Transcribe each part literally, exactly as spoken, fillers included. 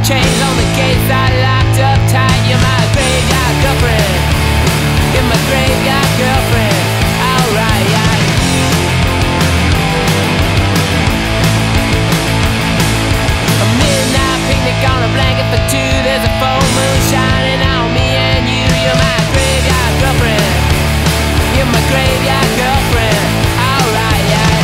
chains on the gates I locked up tight. You're my graveyard girlfriend. You're my graveyard girlfriend. Alright, yeah. A midnight picnic on a blanket for two. There's a full moon shining on me and you. You're my graveyard girlfriend. You're my graveyard girlfriend. Alright, yeah.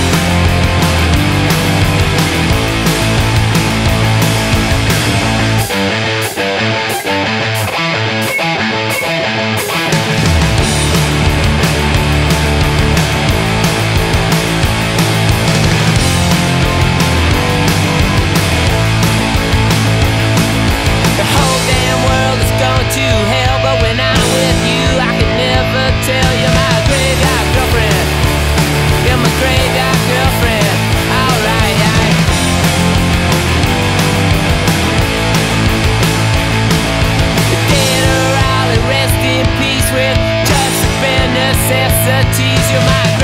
The whole damn world is going to hell, but when I'm with you, I can never tell. You're my graveyard girlfriend. You're my graveyard girlfriend. Alright, yeah. The dead are all at rest in peace with just the bare necessities. You're my